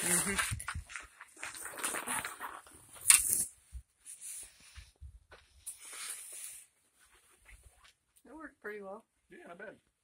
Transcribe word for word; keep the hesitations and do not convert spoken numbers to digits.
Mm-hmm. It worked pretty well. Yeah, I bet.